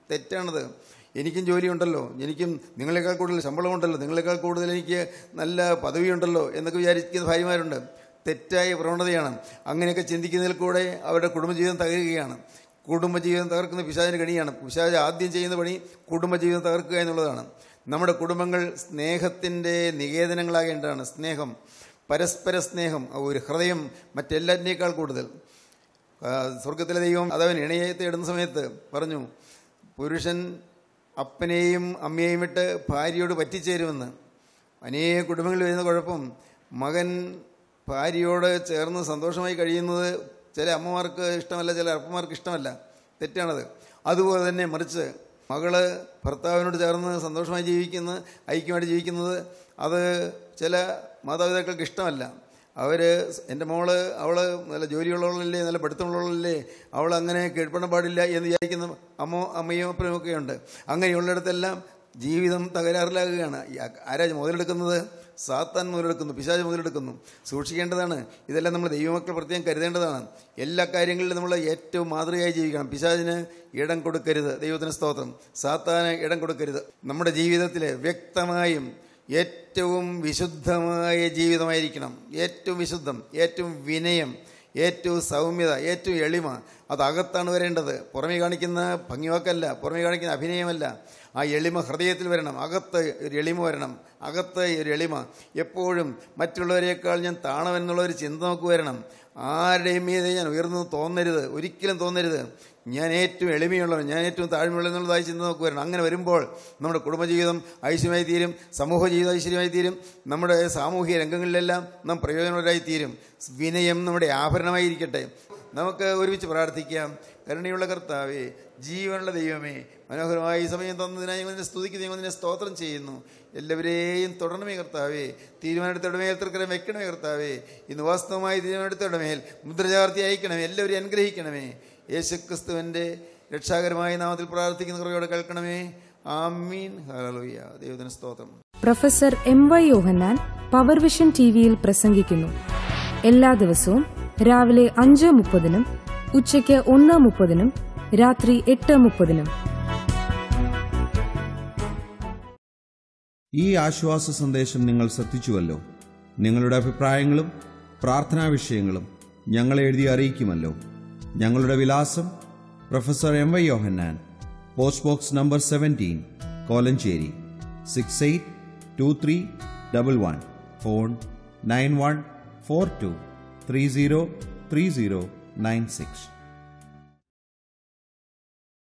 തെറ്റാണത്. എനിക്കും ജോലിയുണ്ടല്ലോ, എനിക്കും നിങ്ങളെക്കാൾ കൂടുതൽ ശമ്പളമുണ്ടല്ലോ, നിങ്ങളെക്കാൾ കൂടുതൽ എനിക്ക് നല്ല പദവിയുണ്ടല്ലോ എന്നൊക്കെ വിചാരിക്കുന്ന ഭാര്യമാരുണ്ട്. തെറ്റായ പ്രവണതയാണ്. അങ്ങനെയൊക്കെ ചിന്തിക്കുന്നതിൽ കൂടെ അവരുടെ കുടുംബജീവിതം തകരുകയാണ്. കുടുംബജീവിതം തകർക്കുന്ന പിശാചിന് കണിയാണ്. പിശാച് ആദ്യം ചെയ്യുന്ന പണി കുടുംബജീവിതം തകർക്കുക എന്നുള്ളതാണ്. നമ്മുടെ കുടുംബങ്ങൾ സ്നേഹത്തിൻ്റെ നികേതനങ്ങളാകേണ്ടതാണ്. സ്നേഹം, പരസ്പര സ്നേഹം, ഒരു ഹൃദയം മറ്റെല്ലാറ്റിനേക്കാൾ കൂടുതൽ. സ്വർഗത്തിലെ ദൈവം അതവൻ ഇണയെ തേടുന്ന സമയത്ത് പറഞ്ഞു, പുരുഷൻ അപ്പനെയും അമ്മയെയും വിട്ട് ഭാര്യയോട് പറ്റിച്ചേരുമെന്ന്. അനേക കുടുംബങ്ങളിൽ വരുന്ന കുഴപ്പം, മകൻ ഭാര്യയോട് ചേർന്ന് സന്തോഷമായി കഴിയുന്നത് ചില അമ്മമാർക്ക് ഇഷ്ടമല്ല, ചില അപ്പന്മാർക്ക് ഇഷ്ടമല്ല. തെറ്റാണത്. അതുപോലെ തന്നെ മറിച്ച് മകള് ഭർത്താവിനോട് ചേർന്ന് സന്തോഷമായി ജീവിക്കുന്ന, ഐക്യമായിട്ട് ജീവിക്കുന്നത് അത് ചില മാതാപിതാക്കൾക്ക് ഇഷ്ടമല്ല. അവർ എൻ്റെ മോള് അവൾ നല്ല ജോലിയുള്ളവളല്ലേ, നല്ല പഠിത്തമുള്ളവളല്ലേ, അവൾ അങ്ങനെ കീഴ്പ്പെടാൻ പാടില്ല എന്ന് വിചാരിക്കുന്ന അമ്മോ അമ്മയും അപ്പനും ഒക്കെ ഉണ്ട്. അങ്ങനെയുള്ളിടത്തെല്ലാം ജീവിതം തകരാറിലാകുകയാണ്. ആരാ മുതലെടുക്കുന്നത്? സാത്താൻ മുതലെടുക്കുന്നു, പിശാച് മുതലെടുക്കുന്നു. സൂക്ഷിക്കേണ്ടതാണ്. ഇതെല്ലാം നമ്മൾ ദൈവമക്കൾ പ്രത്യേകം കരുതേണ്ടതാണ്. എല്ലാ കാര്യങ്ങളിലും നമ്മൾ ഏറ്റവും മാതൃകയായി ജീവിക്കണം. പിശാചിന് ഇടം കൊടുക്കരുത്. ദൈവത്തിന് സ്തോത്രം. സാത്താന് ഇടം കൊടുക്കരുത്. നമ്മുടെ ജീവിതത്തിൽ വ്യക്തമായും ഏറ്റവും വിശുദ്ധമായ ജീവിതമായിരിക്കണം. ഏറ്റവും വിശുദ്ധം, ഏറ്റവും വിനയം, ഏറ്റവും സൗമ്യത, ഏറ്റവും എളിമ. അതകത്താണ് വരേണ്ടത്. പുറമേ കാണിക്കുന്ന ഭംഗിവാക്കല്ല, പുറമേ കാണിക്കുന്ന അഭിനയമല്ല. ആ എളിമ ഹൃദയത്തിൽ വരണം. അകത്ത് ഒരു എളിമ വരണം. അകത്ത് ഒരു എളിമ. എപ്പോഴും മറ്റുള്ളവരെക്കാൾ ഞാൻ താണമെന്നുള്ളൊരു ചിന്ത നമുക്ക് വരണം. ആരുടെയും മീതെ ഞാൻ ഉയർന്നു തോന്നരുത്, ഒരിക്കലും തോന്നരുത്. ഞാൻ ഏറ്റവും എളിമയുള്ളവൻ, ഞാൻ ഏറ്റവും താഴ്മയുള്ള എന്നുള്ളതായി ചിന്ത നമുക്ക് വരണം. അങ്ങനെ വരുമ്പോൾ നമ്മുടെ കുടുംബജീവിതം ഐശ്വര്യമായി തീരും, സമൂഹ ജീവിതം ഐശ്വര്യമായി തീരും, നമ്മുടെ സാമൂഹിക രംഗങ്ങളിലെല്ലാം നാം പ്രയോജനമുള്ളവരായി തീരും. വിനയം നമ്മുടെ ആഭരണമായിരിക്കട്ടെ. നമുക്ക് ഒരുമിച്ച് പ്രാർത്ഥിക്കാം. കരുണയുള്ള കർത്താവേ, ജീവനുള്ള ദൈവമേ, മനോഹരമായ ഈ സമയം തന്നതിനായി ഞങ്ങൾ സ്തുതിക്കുന്നു, ഞങ്ങൾ നിന്നെ സ്തോത്രം ചെയ്യുന്നു. എല്ലാവരെയും തുടരണമേ കർത്താവേ. തീരുമാനമെടുത്തവരുടെ മേൽ തൃക്കരം വെക്കണമേ കർത്താവേ. ഇന്ന് വാസ്തവമായി തീരുമാനമെടുത്തവരുടെ മേൽ മുദ്രചാർത്തി അയക്കണമേ. എല്ലാവരെയും അനുഗ്രഹിക്കണമേ. യേശുക്രിസ്തുവിൻ്റെ രക്ഷാകരമായ നാമത്തിൽ പ്രാർത്ഥിക്കുന്ന കൃപയോടെ കേൾക്കണമേ. ആമീൻ. ഹല്ലേലൂയ. ദൈവത്തിന് സ്തോത്രം. Professor M Y Yohannan power vision T വിയിൽ പ്രസംഗിക്കുന്നു. എല്ലാ ദിവസവും രാവിലെ അഞ്ച് മുപ്പതിനും ഉച്ചയ്ക്ക് ഒന്ന് മുപ്പതിനും രാത്രി എട്ട് മുപ്പതിനും. ഈ ആശ്വാസ സന്ദേശം നിങ്ങൾ ശ്രദ്ധിച്ചുവല്ലോ. നിങ്ങളുടെ അഭിപ്രായങ്ങളും പ്രാർത്ഥനാ വിഷയങ്ങളും ഞങ്ങളെ എഴുതി അറിയിക്കുമല്ലോ. ഞങ്ങളുടെ വിലാസം: professor M Y Yohannan, post box number seventeen, Kolenchery six eight two three double one. Phone nine one four two three zero three zero nine six.